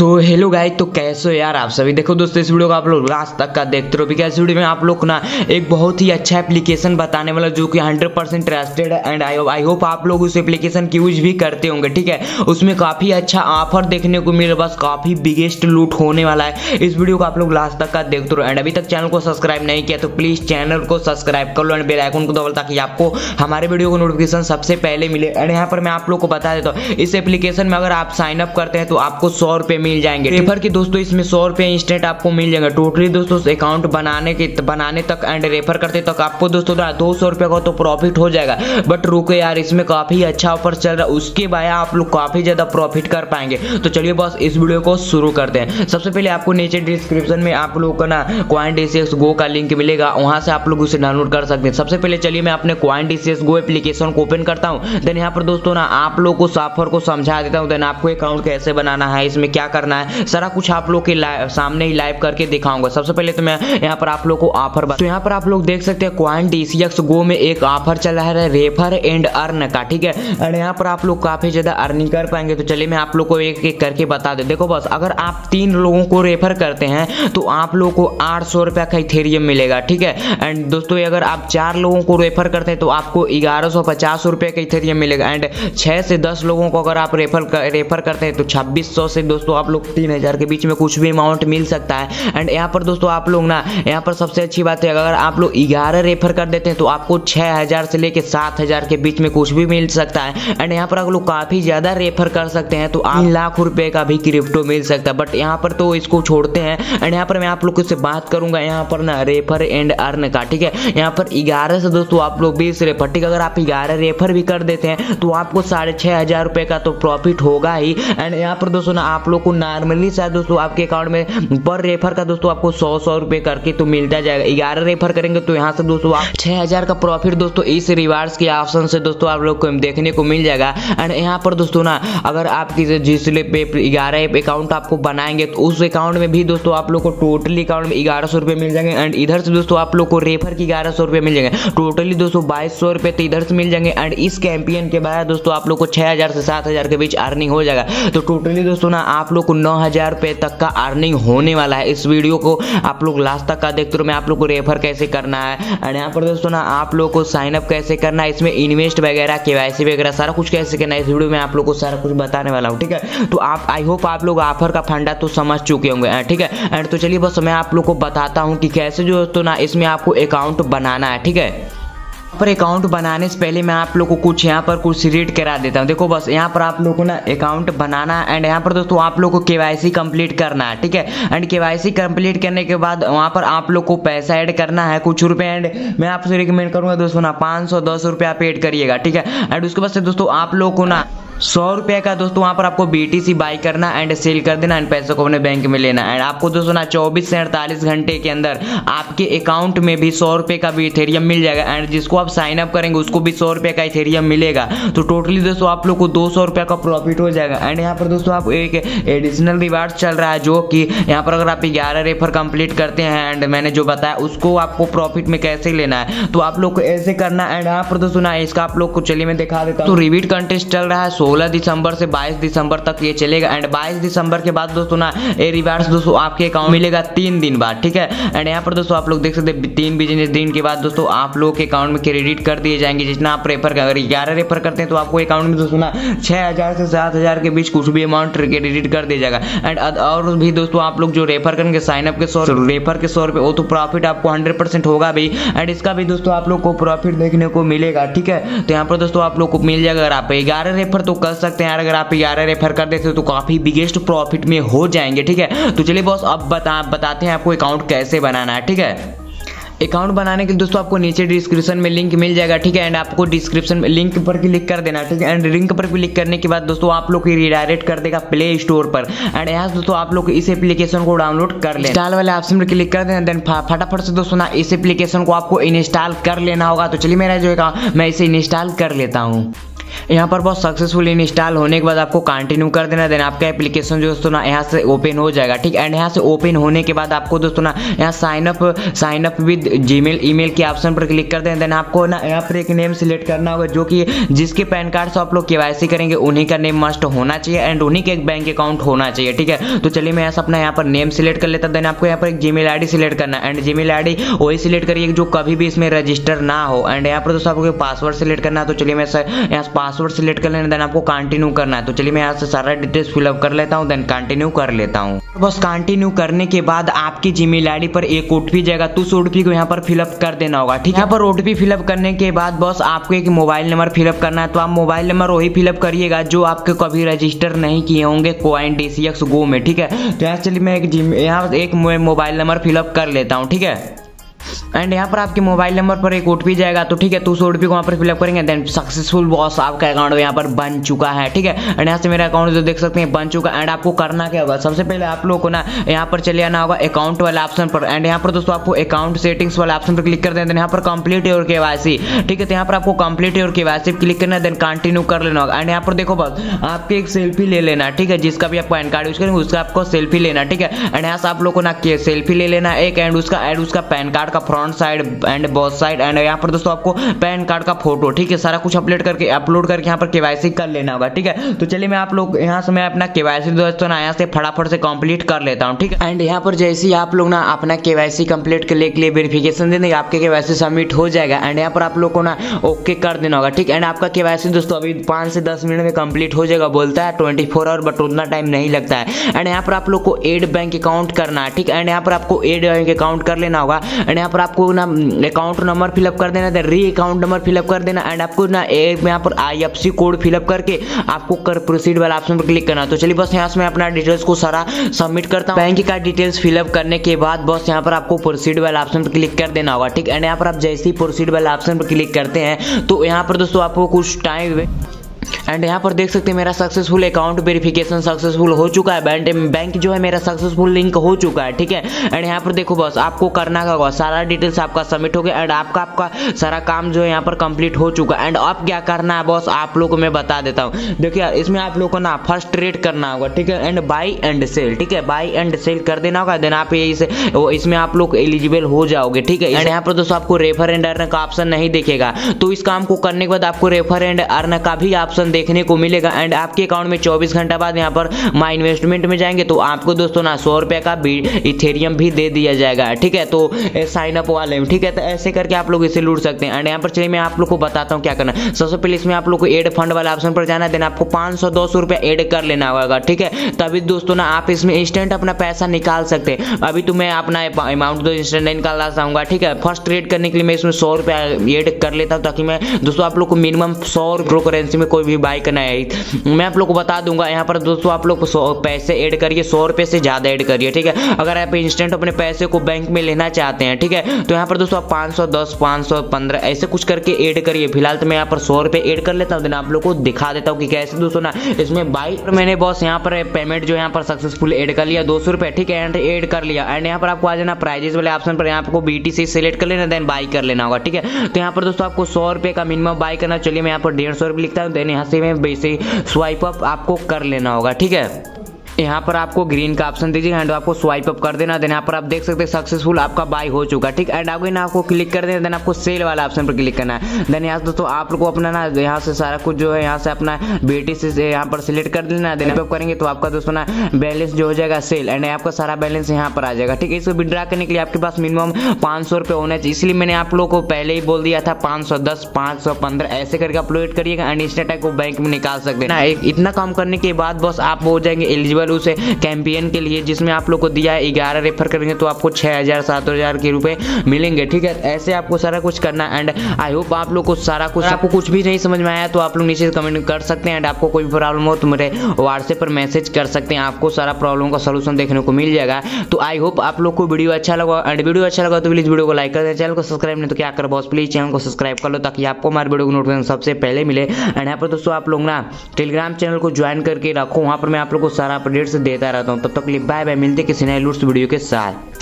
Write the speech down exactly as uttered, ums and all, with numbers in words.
So hello guys, तो कैसे हो यार आप सभी। देखो दोस्तों, इस वीडियो को आप लोग लास्ट तक का देखते रहो, बिकॉज इस वीडियो में आप लोग ना एक बहुत ही अच्छा एप्लीकेशन बताने वाला जो कि हंड्रेड परसेंट ट्रस्टेड है एंड आई आई होप आप लोग उस एप्लीकेशन की यूज भी करते होंगे। ठीक है, उसमें काफी अच्छा ऑफर देखने को मिले, बस काफी बिगेस्ट लूट होने वाला है। इस वीडियो को आप लोग लास्ट तक का देखते रहो एंड अभी तक चैनल को सब्सक्राइब नहीं किया तो प्लीज चैनल को सब्सक्राइब कर लो एंड बेल आइकन को दबाओ ताकि आपको हमारे वीडियो को नोटिफिकेशन सबसे पहले मिले। एंड यहाँ पर मैं आप लोग को बता देता हूँ, इस एप्लीकेशन में अगर आप साइन अप करते हैं तो आपको सौ रुपए मिल जाएंगे रेफर के। दोस्तों इसमें सौ रुपए इंस्टेंट आपको मिल जाएगा टोटली। दोस्तों अकाउंट बनाने के बनाने तक एंड रेफर करते तक आपको दोस्तों दो सौ रुपए का तो प्रॉफिट हो जाएगा। बट रुको यार, इसमें काफी अच्छा ऑफर चल रहा है, उसके बाद आप लोग काफी ज्यादा प्रॉफिट कर पाएंगे। तो चलिए बस इस वीडियो को शुरू करते हैं। सबसे पहले आपको नीचे डिस्क्रिप्शन में आप लोग का ना coin D C X go का लिंक मिलेगा, वहां से आप लोग उसे डाउनलोड कर सकते हैं। सबसे पहले चलिए मैं अपने coin D C X go application को ओपन करता हूं। देन यहाँ पर दोस्तों ना आप लोग को ऑफर को समझा देता हूं। देन आपको अकाउंट कैसे बनाना है, इसमें क्या करना है, सारा कुछ आप लोग के सामने ही लाइव करके दिखाऊंगा। सबसे पहले तो मैं यहाँ पर आप लोग को ऑफर तो यहाँ पर आप लोग देख सकते हैं coin D C X go में एक ऑफर चल रहा है रेफर एंड अर्न का। ठीक है, और यहाँ पर आप लोग काफी ज्यादा अर्निंग कर पाएंगे। तो चलिए मैं आप लोग को एक एक करके बता दे। देखो बस, अगर आप तीन लोगों को रेफर करते हैं तो आप लोग को आठ सौ रुपया का इथेरियम मिलेगा। ठीक है, एंड दोस्तों अगर आप चार लोगों को रेफर करते हैं तो आपको ग्यारह सौ पचास रुपये का इथेरियम मिलेगा। एंड छह से दस लोगों को अगर आप रेफर कर, रेफर करते हैं तो छब्बीस सौ से दोस्तों आप लोग तीन हजार के बीच में कुछ भी अमाउंट मिल सकता है। एंड यहाँ पर दोस्तों आप लोग ना यहाँ पर सबसे अच्छी बात है, अगर आप लोग ग्यारह रेफर कर देते हैं तो आपको छह हजार से लेके सात हजार के बीच में कुछ भी मिल सकता है। एंड यहाँ पर अगर लोग काफी ज्यादा रेफर कर सकते हैं तो आप लाख रुपए का भी क्रिप्टो मिल सकता है। बट यहाँ पर तो इसको छोड़ते हैं एंड यहाँ पर मैं आप लोग से बात करूंगा यहाँ पर ना रेफर एंड अर्न का। ठीक है, यहाँ पर ग्यारह से दोस्तों आप लोग बीस रेफर, ठीक है, अगर आप ग्यारह रेफर भी कर देते हैं तो आपको साढ़े छह हजार रुपए का तो प्रॉफिट होगा ही। एंड यहाँ पर दोस्तों ना आप लोग को नॉर्मली शायद दोस्तों आपके अकाउंट में पर रेफर का दोस्तों आपको सौ सौ रुपए करके तो मिलता जाएगा। ग्यारह रेफर करेंगे तो यहाँ से दोस्तों आप छह हजार का प्रॉफिट दोस्तों इस रिवार्ड्स के ऑप्शन से दोस्तों आप लोग को देखने को मिल जाएगा। एंड यहाँ पर दोस्तों ना अगर आप जिसले पे ग्यारह अकाउंट आपको बनाएंगे तो उस अकाउंट में भी दोस्तों आप लोग को टोटली अकाउंट में ग्यारह सौ रुपए मिल जाएंगे। एंड इधर से दोस्तों आप लोग को रेफर की ग्यारह सौ रुपए मिल जाएंगे, टोटली दोस्तों बाईस सौ रुपए तो इधर से मिल जाएंगे। एंड इस कैंपेन के बाद दोस्तों आप लोग को छह हजार से सात हजार के बीच अर्निंग हो जाएगा। तो टोटली दोस्तों ना आप लोग को नौ हजार रुपए तक का अर्निंग होने वाला है। इस वीडियो को आप लोग लास्ट तक का देखते रहो, मैं आप लोग को रेफर कैसे करना है और यहाँ पर दोस्तों ना आप लोग को साइन अप कैसे करना है, इसमें इन्वेस्ट वगैरह केवाईसी वगैरह सारा कुछ कैसे करना है, इस वीडियो में आप लोग को सारा कुछ बताने वाला हूँ। ठीक है, तो आप आई होप आप लोग ऑफर का फंडा तो समझ चुके होंगे। ठीक है, एंड तो चलिए बस मैं आप लोग को बताता हूँ कि कैसे जो दोस्तों ना इसमें आपको अकाउंट बनाना है। ठीक है, पर अकाउंट बनाने से पहले मैं आप लोग को कुछ यहाँ पर कुछ रीड करा देता हूँ। देखो बस, यहाँ पर आप लोग को ना अकाउंट बनाना है एंड यहाँ पर दोस्तों आप लोग को केवाईसी कंप्लीट करना है। ठीक है, एंड केवाईसी कंप्लीट करने के बाद वहाँ पर आप लोग को पैसा ऐड करना है कुछ रुपए। एंड मैं आपसे रिकमेंड करूंगा दोस्तों ना पाँच सौ दस रुपये आप ऐड करिएगा। ठीक है, एंड उसके बाद से दोस्तों आप लोग को ना सौ रुपए का दोस्तों वहां पर आपको बीटीसी बाई करना एंड सेल कर देना एंड पैसे को अपने बैंक में लेना। एंड आपको दोस्तों ना चौबीस से अड़तालीस घंटे के अंदर आपके अकाउंट में भी सौ रुपए का भी इथेरियम मिल जाएगा। एंड जिसको आप साइन अप करेंगे उसको भी सौ रुपए का इथेरियम मिलेगा। तो टोटली दोस्तों आप लोग को दो सौ रुपए का प्रॉफिट हो जाएगा। एंड यहाँ पर दोस्तों आप एक एडिशनल रिवार्ड चल रहा है जो कि यहाँ पर अगर आप ग्यारह रेफर कंप्लीट करते हैं एंड मैंने जो बताया उसको आपको प्रॉफिट में कैसे लेना है तो आप लोग को ऐसे करना। एंड यहाँ पर दोस्तों ना इसका आप लोग को चलिए मैं दिखा देता हूँ। तो रिवीट कंटेस्ट चल रहा है सोलह दिसंबर से बाईस दिसंबर तक ये चलेगा। एंड बाईस दिसंबर के बाद दोस्तों ना ये रिवार्ड्स दोस्तों आपके अकाउंट मिलेगा तीन दिन बाद। ठीक है, एंड यहाँ पर दोस्तों आप लोग देख सकते हैं तीन बिजनेस दिन के बाद दोस्तों आप लोग के अकाउंट में क्रेडिट कर दिए जाएंगे जितना आप रेफर अगर ग्यारह रेफर करते हैं तो आपको अकाउंट में दोस्तों ना छह हजार से सात हजार के बीच कुछ भी अमाउंट क्रेडिट कर दिया जाएगा। एंड और भी दोस्तों आप लोग जो रेफर करेंगे साइन अप के सौ रेफर के सौ रुपए वो तो प्रॉफिट आपको हंड्रेड परसेंट होगा भी। एंड इसका भी दोस्तों आप लोग को प्रॉफिट देखने को मिलेगा। ठीक है, तो यहाँ पर दोस्तों आप लोग को मिल जाएगा। अगर आप ग्यारह रेफर तो कर सकते हैं, अगर आप ग्यारह रेफर कर देते हो तो काफी बिगेस्ट प्रॉफिट में हो जाएंगे। ठीक है, तो चलिए बॉस अब बता बताते हैं आपको अकाउंट कैसे बनाना है। ठीक है, अकाउंट बनाने के लिए दोस्तों आपको नीचे डिस्क्रिप्शन में लिंक मिल जाएगा। ठीक है, एंड आपको डिस्क्रिप्शन में लिंक पर क्लिक कर देना। ठीक है, एंड लिंक पर क्लिक करने के बाद दोस्तों आप लोग को रिडायरेक्ट कर देगा प्ले स्टोर पर। एंड यहाँ से दोस्तों आप लोग इस एप्लीकेशन को डाउनलोड कर लें, इंस्टॉल वाले ऑप्शन पर क्लिक कर देना। देन फटाफट से दोस्तों ना इस एप्लीकेशन को आपको इंस्टॉल कर लेना होगा। तो चलिए मेरा जो है मैं इसे इंस्टॉल कर लेता हूँ। यहाँ पर बहुत सक्सेसफुल इंस्टॉल होने के बाद आपको कंटिन्यू कर देना, देन आपका एप्लीकेशन जो दोस्तों ना यहाँ से ओपन हो जाएगा। ठीक, एंड यहाँ से ओपन होने के बाद आपको दोस्तों ना यहाँ sign up sign up with Gmail email के ऑप्शन पर क्लिक कर दें। देन आपको ना यहाँ पर एक नेम सिलेक्ट करना होगा, जो कि जिसके पैन कार्ड से आप लोग केवाईसी करेंगे उन्हीं का नेम मस्ट होना चाहिए एंड उन्हीं के एक बैंक अकाउंट होना चाहिए। ठीक है, तो चलिए मैं यहाँ से अपना यहाँ पर नेम सिलेक्ट कर लेता हूँ। देन आपको यहाँ पर एक जीमेल आईडी सिलेक्ट करना है एंड जीमेल आईडी वही सिलेक्ट करिए जो कभी भी इसमें रजिस्टर ना हो। एंड यहाँ पर दोस्तों आपको पासवर्ड सिलेक्ट करना है, तो चलिए मैं यहाँ पासवर्ड सिलेक्ट कर लेना। देन आपको कंटिन्यू करना है, तो चलिए मैं यहाँ से सारा डिटेल्स फिलअप कर लेता हूँ, देन कंटिन्यू कर लेता हूँ। बस कंटिन्यू करने के बाद आपकी जीमेल आईडी पर एक ओटीपी जाएगा, तो उस ओटीपी को यहाँ पर फिलअप कर देना होगा। ठीक है, यहाँ पर ओटीपी फिलअप करने के बाद बस आपको एक मोबाइल नंबर फिलअप करना है, तो आप मोबाइल नंबर वही फिलअप करिएगा जो आपके कभी रजिस्टर नहीं किए होंगे coin D C X go में। ठीक है, तो यहाँ चलिए मैं एक यहाँ एक मोबाइल नंबर फिलअप कर लेता हूँ। ठीक है, एंड यहाँ पर आपके मोबाइल नंबर पर एक ओटीपी जाएगा, तो ठीक है, तो उस ओटीपी को वहाँ पर फिलअप करेंगे। देन सक्सेसफुल बॉस आपका अकाउंट यहाँ पर बन चुका है। ठीक है, एंड यहाँ से मेरा अकाउंट जो देख सकते हैं बन चुका है। एंड आपको करना क्या होगा, सबसे पहले आप लोग को ना यहाँ पर चले आना होगा अकाउंट वाले ऑप्शन पर। एंड यहाँ पर दोस्तों आपको अकाउंट सेटिंग्स वाले ऑप्शन पर क्लिक कर देना, यहाँ पर कंप्लीट योर केवाईसी। ठीक है, तो यहाँ पर आपको कंप्लीट योर केवाईसी क्लिक करना है, देन कंटिन्यू कर लेना होगा। एंड यहाँ पर देखो बस आपके एक सेल्फी ले लेना। ठीक है, जिसका भी आप पैन कार्ड यूज करेंगे उसका आपको सेल्फी लेना। ठीक है, एंड यहाँ से आप लोग को ना सेल्फी ले लेना एक, एंड उसका एंड उसका पैन कार्ड का front side and both side, and यहाँ पर दोस्तों आपको पैन कार्ड का फोटो। ठीक है, सारा कुछ अपलोड करके अपलोड करके यहाँ पर केवाईसी कर लेना होगा। ठीक है, तो चलिए मैं आप लोग यहाँ से मैं अपना केवाईसी दोस्तों ना यहाँ से फटाफट से कंप्लीट कर लेता हूँ। ठीक है, एंड यहाँ पर जैसे ही आप लोग ना अपना केवाईसी कंप्लीट करने के लिए वेरिफिकेशन दे देंगे, आपके केवाईसी सबमिट हो जाएगा। एंड यहाँ पर आप लोग को ना ओके कर देना होगा। ठीक, एंड आपका केवाईसी दोस्तों अभी पाँच से दस मिनट में कंप्लीट हो जाएगा, बोलता है ट्वेंटी फोर आवर, बट उतना टाइम नहीं लगता है। एंड यहाँ पर आप लोग को एड बैंक अकाउंट करना है। ठीक, एंड यहाँ पर आपको एड बैंक अकाउंट कर लेना होगा। एंड यहाँ पर आपको ना अकाउंट नंबर फिलअप कर देना, देन री अकाउंट नंबर फिलअप कर देना, एंड आपको ना एक यहाँ पर I F C code fill up करके आपको कर प्रोसीड वाला ऑप्शन पर क्लिक करना। तो चलिए बस यहाँ से मैं अपना डिटेल्स को सारा सबमिट करता हूँ। बैंक का डिटेल्स फिलअप करने के बाद बस यहाँ पर आपको प्रोसीड वाला ऑप्शन पर क्लिक कर देना होगा। ठीक, एंड यहाँ पर आप जैसे ही प्रोसीड वाला ऑप्शन पर क्लिक करते हैं तो यहाँ पर दोस्तों आपको कुछ टाइम एंड यहाँ पर देख सकते हैं मेरा सक्सेसफुल अकाउंट वेरिफिकेशन सक्सेसफुल हो चुका है। बैंक बैंक जो है मेरा सक्सेसफुल लिंक हो चुका है। ठीक है, एंड यहाँ पर देखो बस आपको करना होगा, सारा डिटेल्स आपका सबमिट हो गया एंड आपका आपका सारा काम जो है यहाँ पर कंप्लीट हो चुका है। एंड अब क्या करना है बॉस आप लोग को मैं बता देता हूँ। देखिए इसमें आप लोग को ना फर्स्ट ट्रेड करना होगा। ठीक है, एंड बाई एंड सेल। ठीक है, बाई एंड सेल कर देना होगा, देन आप यही से इसमें आप लोग एलिजिबल हो जाओगे। ठीक है, एंड यहाँ पर दोस्तों आपको रेफर एंड अर्न का ऑप्शन नहीं दिखेगा, तो इस काम को करने के बाद आपको रेफर एंड अर्न का भी ऑप्शन देखने को मिलेगा। एंड आपके अकाउंट में चौबीस घंटा बाद यहाँ पर माई इन्वेस्टमेंट में जाएंगे तो आपको दोस्तों ना सौ रुपए का इथेरियम भी दे दिया जाएगा। ठीक है, तो साइन अप वाले में। ठीक है, तो ऐसे करके आप लोग इसे लूट सकते हैं। एंड यहाँ पर चलिए मैं आप लोग को बताता हूँ क्या करना। सबसे पहले इसमें आप लोग को एड फंड वाला ऑप्शन पर जाना है, देन आपको पाँच सौ दो सौ रुपया एड कर लेना होगा। ठीक है, तभी दोस्तों ना आप इसमें इंस्टेंट अपना पैसा निकाल सकते हैं। अभी तो मैं अपना अमाउंट तो इंस्टेंट नहीं निकालना चाहूंगा। ठीक है, फर्स्ट ट्रेड करने के लिए मैं इसमें सौ रुपया एड कर लेता हूँ, ताकि मैं दोस्तों आप लोग को मिनिमम सौ क्रो करेंसी में कोई भी बाई करना है मैं आप लोग को बता दूंगा। यहाँ पर दोस्तों आप लोग पैसे ऐड करिए, सौ रुपए से ज्यादा ऐड करिए। ठीक है, अगर आप इंस्टेंट अपने पैसे को बैंक में लेना चाहते हैं, ठीक है, तो यहाँ पर दोस्तों आप पाँच सौ दस पाँच सौ पंद्रह ऐसे कुछ करके ऐड करिए। फिलहाल तो मैं यहाँ पर सौ रुपए ऐड कर लेता हूँ, देन आप लोग को दिखा देता हूँ कि कैसे दोस्तों ना इसमें बाई मैंने बॉस यहाँ पर पेमेंट जो यहाँ पर सक्सेसफुल ऐड कर लिया दो सौ रुपए। ठीक है, एंड ऐड कर लिया। एंड यहाँ पर आपको आ जाना प्राइजेस वाले ऑप्शन पर, यहाँ आपको बीटीसी सिलेक्ट कर लेना, देन बाई कर लेना होगा। ठीक है, तो यहाँ पर दोस्तों आपको सौ रुपए का मिनिमम बाई करना। चलिए मैं यहाँ पर डेढ़ सौ रुपए लिखता हूँ, देन यहाँ से मैं वैसे स्वाइप अप आपको कर लेना होगा। ठीक है, यहाँ पर आपको ग्रीन का ऑप्शन दीजिए एंड आपको स्वाइप अप कर देना। देन यहाँ पर आप देख सकते हैं सक्सेसफुल आपका बाई हो चुका है। ठीक, एंड आगे ना आपको क्लिक कर देना, देन आपको सेल वाला ऑप्शन पर क्लिक करना है। देन यहाँ से दोस्तों आप लोग को अपना ना यहाँ से सारा कुछ जो है यहाँ से अपना बीटीसी से यहाँ पर सिलेक्ट कर देना। देन आप करेंगे तो आपका दोस्तों ना बैलेंस जो हो जाएगा सेल, एंड आपका सारा बैलेंस यहाँ पर आ जाएगा। ठीक है, इसको विड्रा करने के लिए आपके पास मिनिमम पाँच सौ रुपये होना चाहिए, इसलिए मैंने आप लोग को पहले ही बोल दिया था पाँच सौ दस पाँच सौ पंद्रह ऐसे करके अपलोड करिएगा एंड इंस्टेंट को बैंक में निकाल सकते हैं। इतना काम करने के बाद बस आप हो जाएंगे एलिजिबल उसे कैंपेन के लिए, जिसमें आप लोग को दिया है ग्यारह रेफर करेंगे तो आपको छह हजार सात हजार के रुपए मिलेंगे। ठीक है, ऐसे आपको सारा कुछ करना एंड आई होप आप लोग को सारा कुछ आपको कुछ भी नहीं समझ में आया तो आप लोग नीचे कमेंट कर सकते हैं। एंड आपको कोई प्रॉब्लम हो तो मेरे व्हाट्सएप पर मैसेज कर सकते हैं, आपको सारा प्रॉब्लम का सोल्यूशन देखने को मिल जाएगा। तो आई होप आप लोग को वीडियो अच्छा लगा, एंड वीडियो अच्छा लगा तो प्लीज वीडियो को लाइक कर दें, चैनल को सब्सक्राइब नहीं तो क्या कर बॉस प्लीज चैनल को सब्सक्राइब कर लो, ताकि आपको हमारे वीडियो को नोटिफिकेशन सबसे पहले मिले। एंड यहाँ पर दोस्तों आप लोग ना टेलीग्राम चैनल को ज्वाइन करके रखो, वहाँ पर मैं आप लोग को सारा अपडेट्स देता रहता हूँ। तब तक बाय बाय, मिलते किसी नए लूट्स वीडियो के साथ।